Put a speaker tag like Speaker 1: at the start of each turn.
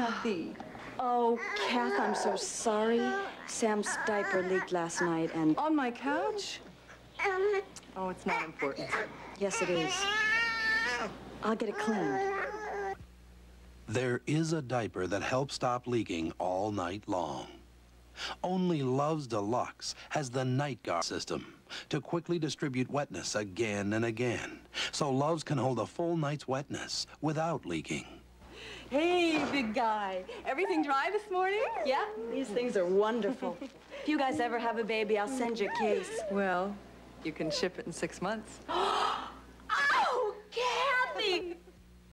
Speaker 1: Kathy.
Speaker 2: Oh, Kath, I'm so sorry. Sam's diaper leaked last night and...
Speaker 1: On my couch? Oh, it's not important.
Speaker 2: Yes, it is. I'll get it cleaned.
Speaker 3: There is a diaper that helps stop leaking all night long. Only Luvs Deluxe has the night guard system to quickly distribute wetness again and again, so Luvs can hold a full night's wetness without leaking.
Speaker 1: Hey, big guy. Everything dry this morning?
Speaker 2: Yeah, these things are wonderful. If you guys ever have a baby, I'll send you a case.
Speaker 1: Well, you can ship it in 6 months.
Speaker 2: Oh, Kathy!